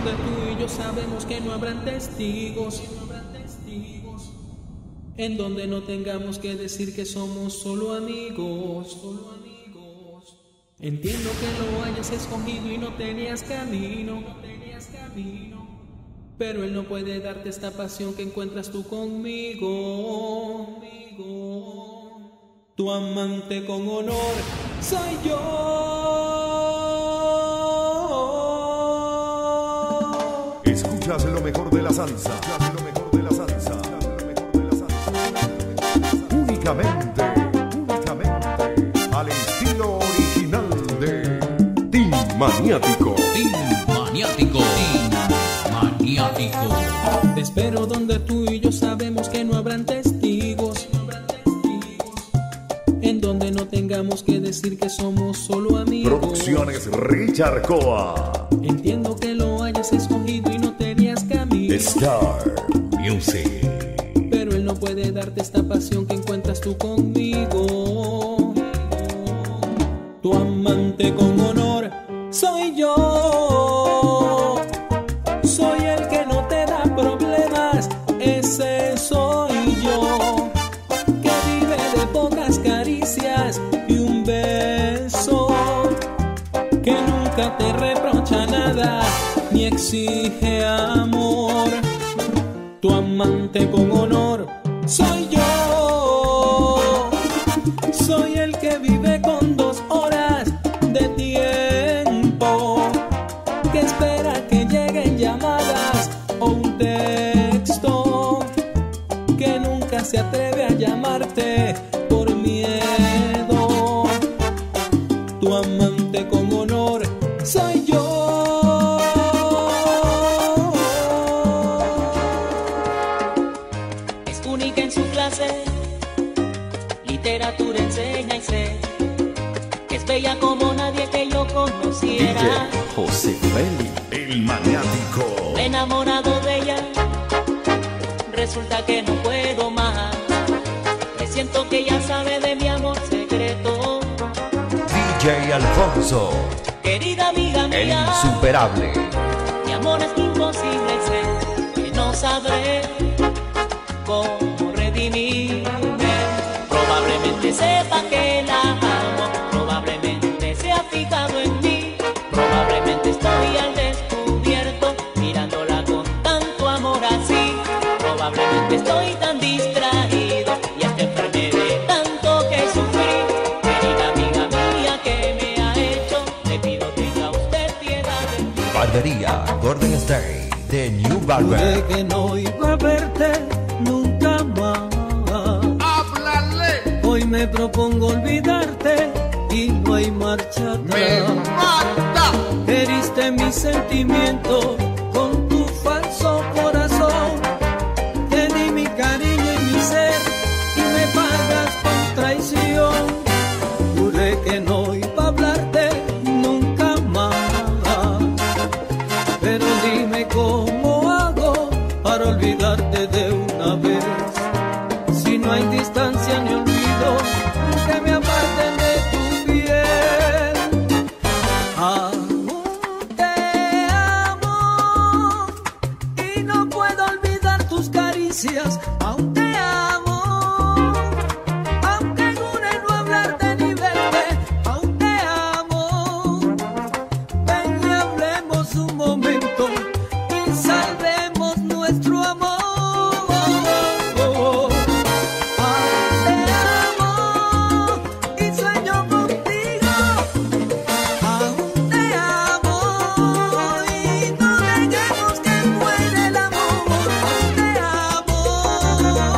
donde tú y yo sabemos que no habrán testigos, en donde no tengamos que decir que somos solo amigos. Entiendo que lo hayas escogido y no tenías camino, pero él no puede darte esta pasión que encuentras tú conmigo. Tu amante con honor soy yo. Escuchas lo mejor de la salsa. Únicamente al estilo original de Team Maniático. Te espero donde tú y yo sabemos que no habrán testigos, en donde no tengamos que decir que somos solo amigos. Producciones Richard Coa. Entiendo que lo hayas escogido y no tenías camino, Star Music. pero él no puede darte esta pasión que encuentras tú conmigo. Tu amante con honor soy yo. Soy el que no te da problemas, ese soy yo, que vive de pocas caricias y un beso, que nunca te reprocha nada ni exige amor. Tu amante con honor soy yo. Soy el que vive con 2 horas de tiempo, que espera que lleguen llamadas o un texto, que nunca se atreve a llamarte por miedo. Tu amante con honor soy yo. Es única en su clase, literatura enseña y sé que es bella como nadie que yo conociera. DJ José Feli, el maniático. Enamorado de ella, resulta que no puedo más. Presiento que ella sabe de mi amor secreto. DJ Alfonso, Querida amiga el mía, insuperable. mi amor es imposible y sé que no sabré cómo redimirme. Probablemente sepa que la amo, probablemente se ha fijado en mí, probablemente estoy al descubierto mirándola con tanto amor así. Probablemente estoy tan distraído y hasta enfermé de tanto que sufrí. Querida amiga mía, ¿qué me ha hecho? Le pido tenga usted piedad de mí. Barbería Golden State de New Barber. Juré que no iba a verte nunca más. ¡Háblale! Hoy me propongo olvidarte y no hay marcha ¡Me atrás. mata! Heriste mi sentimiento con tu falso corazón. Te di mi cariño y mi ser y me pagas con traición. Juré que no iba a hablarte nunca más, pero dime cómo hago para olvidarte de una vez. Si no hay distancia ni olvido que me aparten de tu piel. Aún te amo y no puedo olvidar tus caricias. Aún te amo, aunque jure no hablarte ni verte. Aún te amo. Ven y hablemos un momento y salvemos nuestro amor. Te amo y sueño contigo. Aún te amo y no dejemos que muera el amor. Aún te amo.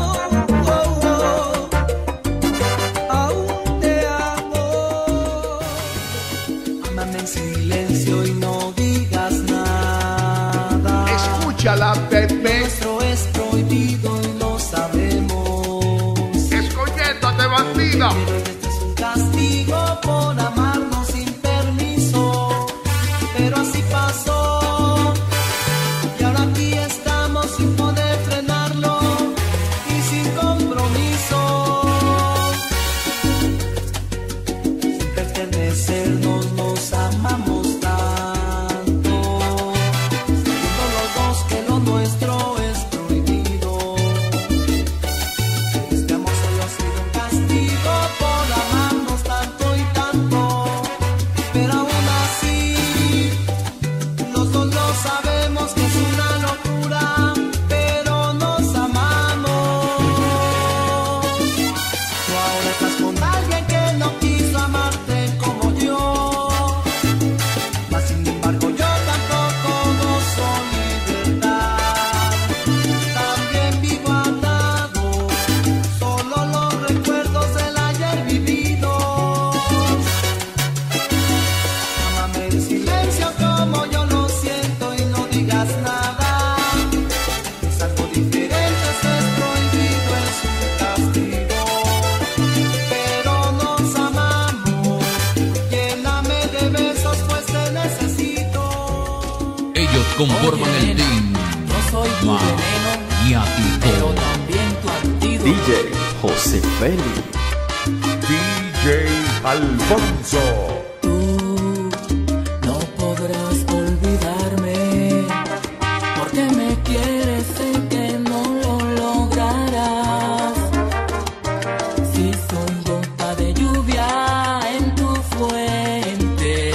Ellos conforman el team. Yo soy tu veneno, pero también tu antídoto. DJ José Félix. DJ Alfonso. Tú no podrás olvidarme, porque me quieres, sé que no lo lograrás. Si soy gota de lluvia en tu fuente,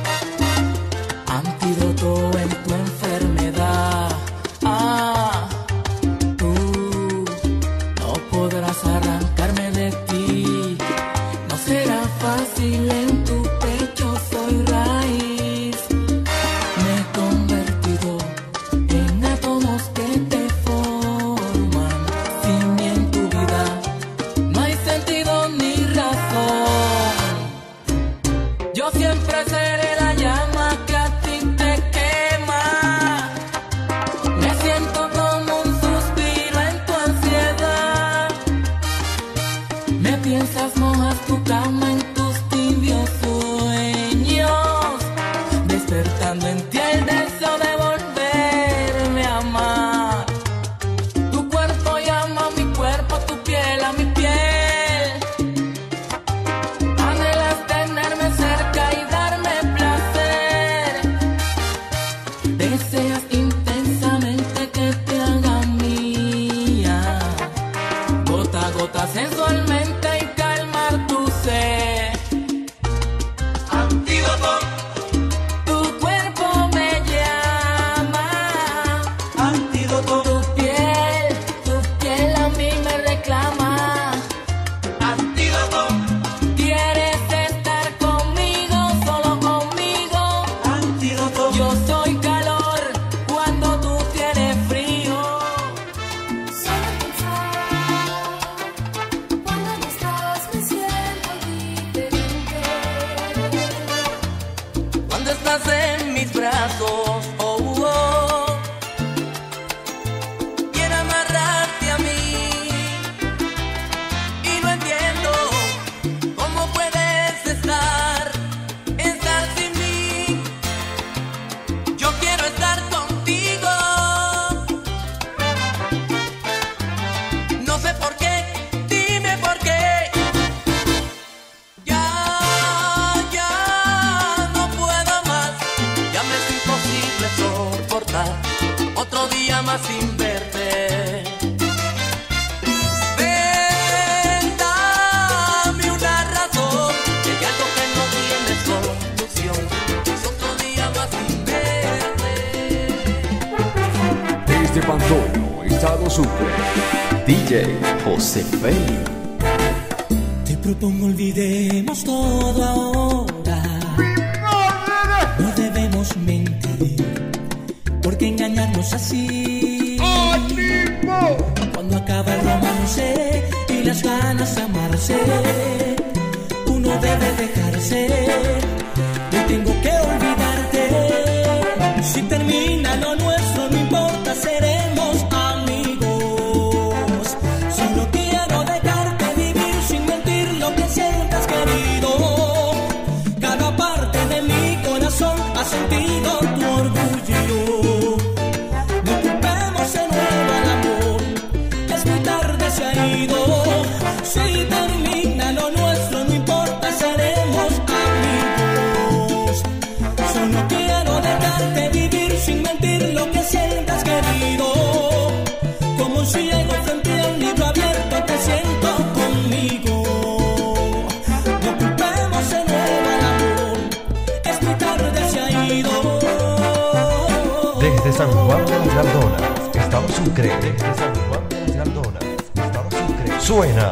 antídoto en tu enfermedad. Tú no podrás arrancarme de ti. No será fácil, en tu pecho soy raíz. Me he convertido en átomos que te forman. Sin mí en tu vida no hay sentido ni razón. Yo siempre seré la llama que a ti te quema. Me siento como un suspiro en tu ansiedad. Me piensas, mojas tu cama en tus tibios sueños, despertando en ti el deseo de volverme a amar. Tu cuerpo llama a mi cuerpo, tu piel a mi piel. Anhelas tenerme cerca y darme placer. Deseas intensamente que te haga mía, gota a gota sensualmente, y calmar tu sed. Antídoto. Tu cuerpo me llama. Antídoto. Tu piel a mí me reclama. Antídoto. Quieres estar conmigo, solo conmigo. Antídoto. Yo soy calor cuando tú tienes frío. Solo pensar, cuando no estás me siento diferente. Cuando estás en mis brazos, quiero amarrarte a mí. Y no entiendo cómo puedes estar sin mí. Yo quiero estar contigo. No sé por qué, dime por qué. Ya no puedo más. Ya me es imposible soportar otro día más sin verte. Ven, dame una razón, que hay algo que no tiene solución. Es otro día más sin verte. Desde Pantoyo, Estado Sucre. DJ José Félix. Te propongo olvidemos todo ahora. No debemos mentir, porque engañarnos así. Cuando acaba el romance y las ganas de amarse, uno debe dejarse. Yo tengo que olvidarte. Si termina lo nuestro, no importa, seremos amigos. Solo quiero dejarte vivir sin mentir lo que sientas, querido. Cada parte de mi corazón ha sentido tu orgullo. No culpemos de nuevo al amor, es muy tarde, se ha ido. Si termina lo nuestro, no importa, seremos amigos. Solo quiero dejarte vivir sin mentir lo que sientas, querido. Como un ciego frente a un libro abierto, te siento conmigo. No culpemos de nuevo al amor, es muy tarde, se ha ido. Desde San Juan de las Galdonas, Estado Sucre. Desde San Juan de las Galdonas, Estado Sucre. Suena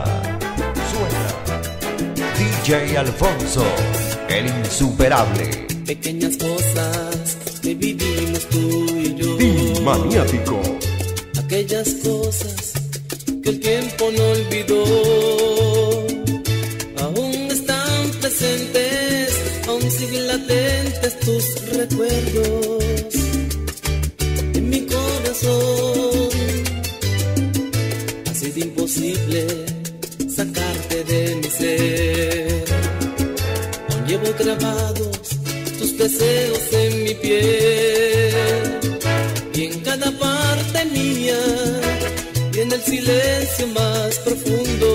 DJ Alfonso, el insuperable. Pequeñas cosas que vivimos tú y yo. Team Maniático. Aquellas cosas que el tiempo no olvidó. Aún están presentes, aún siguen latentes tus recuerdos en mi corazón. Ha sido imposible sacarte de mi ser. Aún llevo grabados tus deseos en mi piel. silencio más profundo.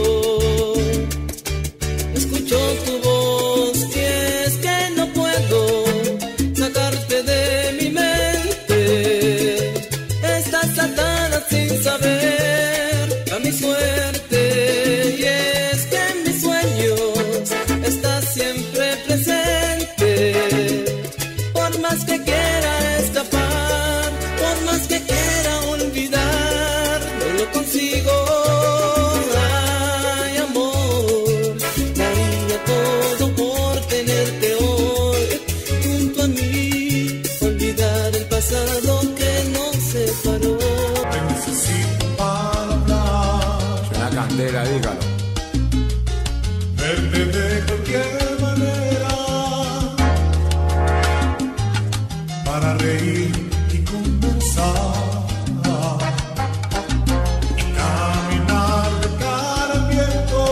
Escucho tu voz y es que no puedo sacarte de mi mente. Estás atada sin saber a mi suerte y es que en mis sueños estás siempre presente. Por más que quiera escapar, por más que quiera olvidar, no lo consigo. Ay, amor, daría todo por tenerte hoy junto a mí, olvidar el pasado que nos separó. Te necesito para hablar, Suena candela, dígalo. verte de cualquier manera, para reír y conversar, y caminar de cara al viento.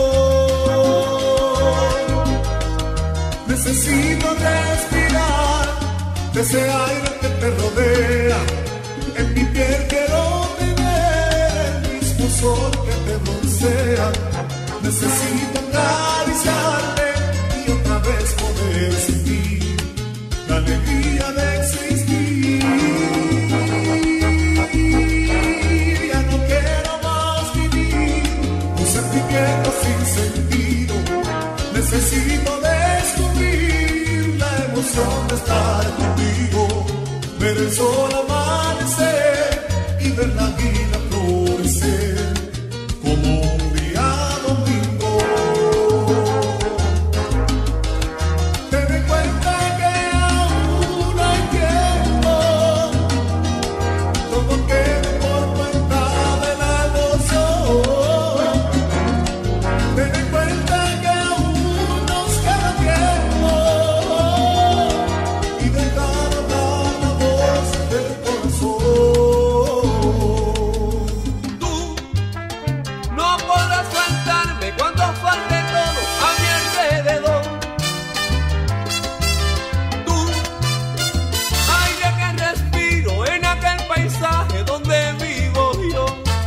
Necesito respirar de ese aire que te rodea. En mi piel quiero tener el mismo sol que te broncea. Necesito acariciarte y otra vez poder sentir la alegría de existir. Ya no quiero más vivir un sentimiento sin sentido. Necesito descubrir la emoción de estar contigo, ver el sol amanecer y ver la vida florecer como un día domingo. Ten en cuenta que aún hay tiempo, todo queda por cuenta de la emoción. Ten en cuenta que aún nos queda tiempo y dejar hablar la voz del corazón. Tú no podrás faltarme cuando falte todo a mi alrededor. Tú, aire que respiro en aquel paisaje donde vivo yo.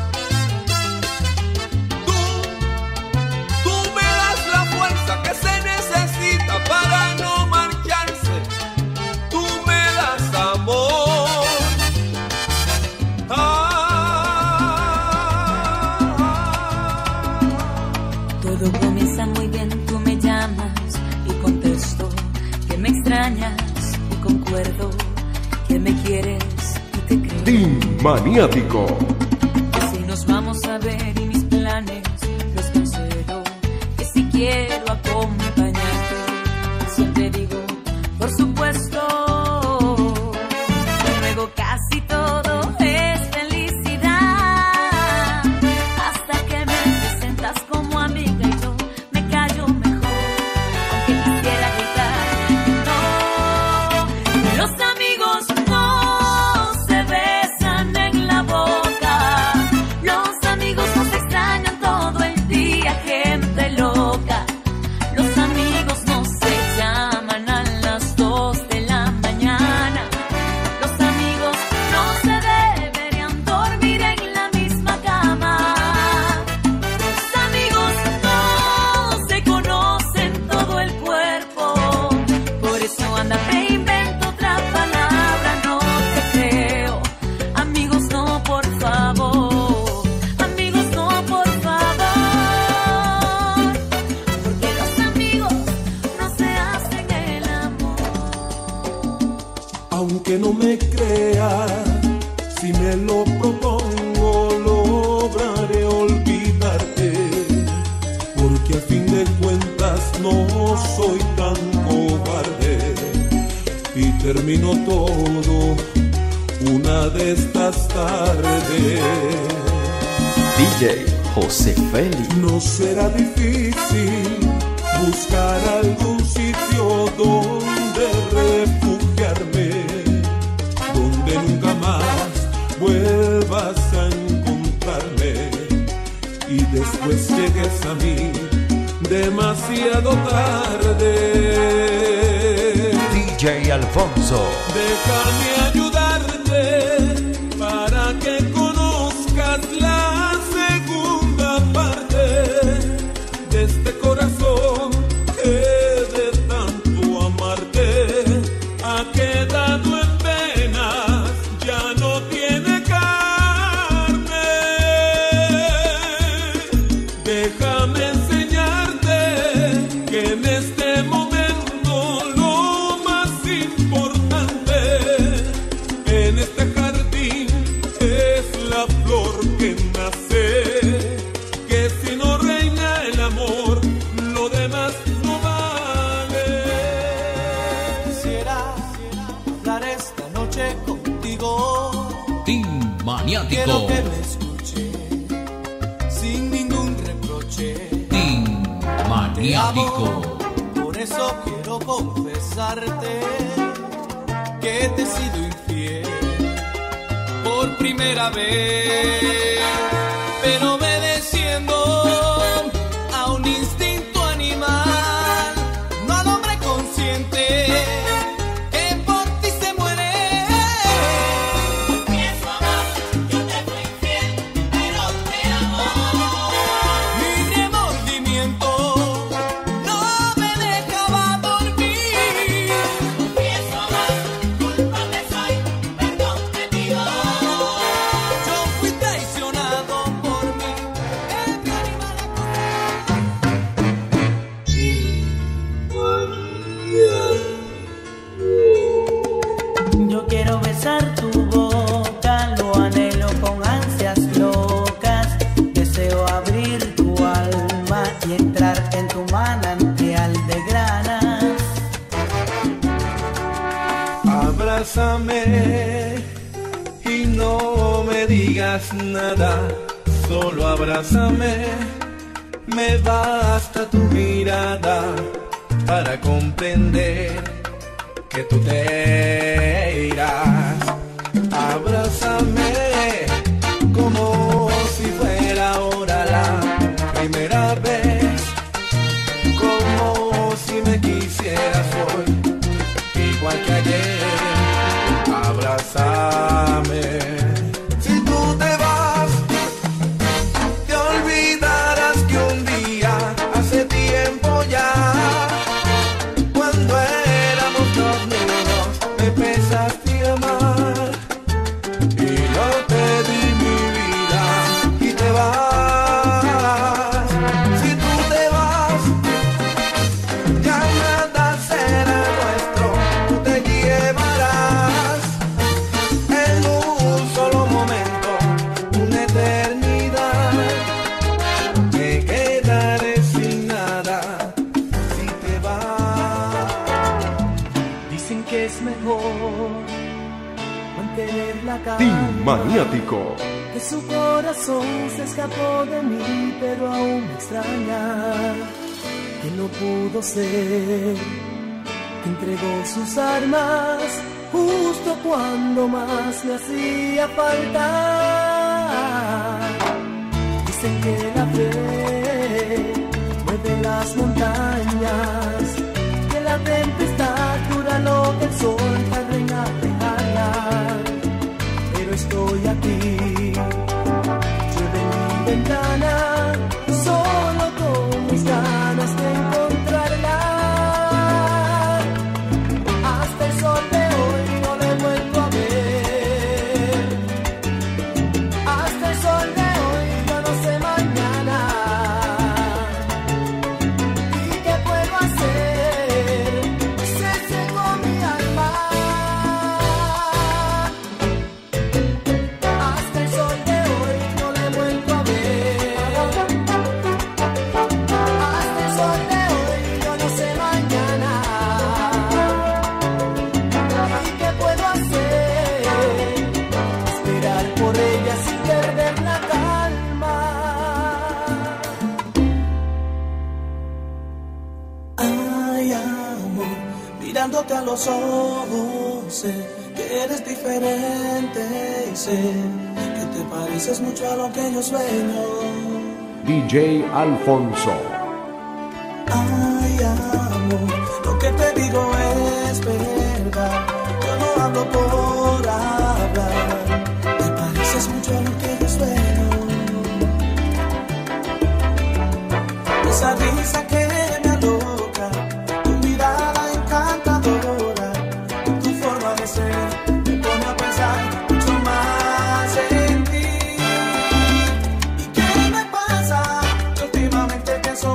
Tú me das la fuerza que se necesita para no marcharse. Tú me das amor. Todo comienza muy bien, tú me llamas y contesto que me extrañas y concuerdo que me quieres y te creo. Team Maniático. Si nos vamos a ver y mis planes los cancelo, que si quiero acompañarte, siempre digo, por supuesto. Luego casi todo es felicidad, hasta que me presentas como amiga y yo me callo mejor, aunque quisiera gritar que no. Los amigos no se besan en la boca, los amigos no se extrañan todo el día, gente loca. Los amigos no se llaman a las 2 de la mañana. Los amigos no se deberían dormir en la misma cama. Los amigos no se conocen todo el cuerpo. Por eso anda, me invento otra palabra, no te creo. Amigos no, por favor. Amigos no, por favor. Porque los amigos no se hacen el amor. Aunque no me creas, si me lo propongo, lograré olvidarte, porque a fin de cuentas no soy tan cobarde y termino todo una de estas tardes. DJ José Félix. No será difícil buscar algún sitio donde refugiarme, donde nunca más vuelvas a encontrarme y después llegues a mí demasiado tarde. DJ Alfonso. Déjame ayudarte para que conozcas la seguridad este jardín es la flor que nace, que si no reina el amor, lo demás no vale. Quisiera hablar esta noche contigo. Team Maniático. Quiero que me escuche sin ningún reproche. Team Te Maniático. amo, por eso quiero confesarte que te he sido infiel por primera vez, pero obedeciendo a un instinto animal, no al hombre consciente que por ti se muere. Confieso, amor, yo te fui infiel, pero te amo. Mi remordimiento no me dejaba dormir. Confieso, amor, culpable soy, perdón te pido. Yo fui traicionado por mí, el animal. Yo quiero besar tu boca, lo anhelo con ansias locas. Deseo abrir tu alma y entrar en tu manantial de granas. Abrázame y no me digas nada, solo abrázame. Me basta tu mirada para comprender que tú te irás. Abrázame como si fuera ahora la primera vez, como si me quisieras hoy, igual que ayer. Abrázame. Si tú te vas, te olvidarás que un día, hace tiempo ya, cuando éramos dos niños, me empezaste a amar y yo te di mi vida y te vas. Si tú te vas, ya nada será nuestro, tú te llevarás en un solo momento una eternidad. Me quedaré sin nada si te vas. Dicen que es mejor mantener la Team calma, Maniático. que su corazón se escapó de mí, pero aún me extraña que no pudo ser, que entregó sus armas justo cuando más me hacía falta. Dicen que la fe mueve las montañas, que la tempestad dura lo que el sol tarda en alejarla, pero estoy aquí, yo de mi ventana, solo con mis ganas de encontrarla. Hasta el sol de hoy no le he vuelto a ver, hasta el sol de hoy yo no sé mañana. ¿Y qué puedo hacer? Se secó mi alma. Hasta el sol de hoy no le he vuelto a ver, hasta el sol de hoy yo no sé mañana. ¿Y qué puedo hacer? Esperar por ella sin perder la calma. Ay, amor, mirándote a los ojos, sé que eres diferente y sé que te pareces mucho a lo que yo sueño. DJ Alfonso. Ay, amor, lo que te digo es verdad, yo no hablo por hablar. Te pareces mucho a lo que yo sueño. Esa risa que me aloca, tu mirada encantadora, tu forma de ser me pone a pensar mucho más en ti. ¿Y qué me pasa? Yo últimamente pienso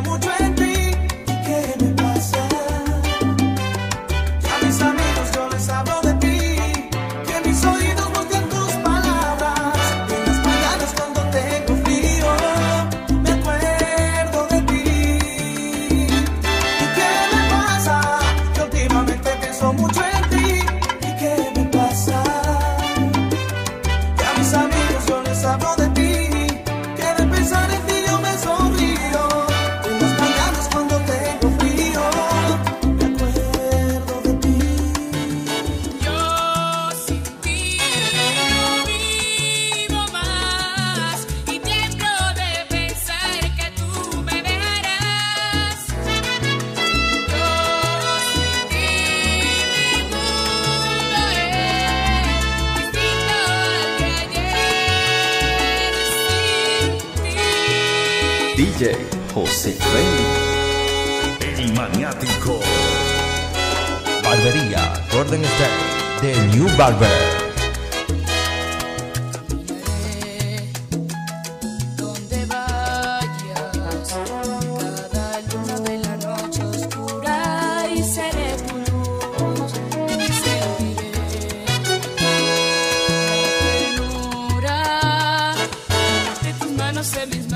DJ José Rey. El maniático. Barbería Gordon Style de New Barber. Donde vayas, cada luna de la noche oscura y seré tu luz y sentiré la ternura de tus manos en mis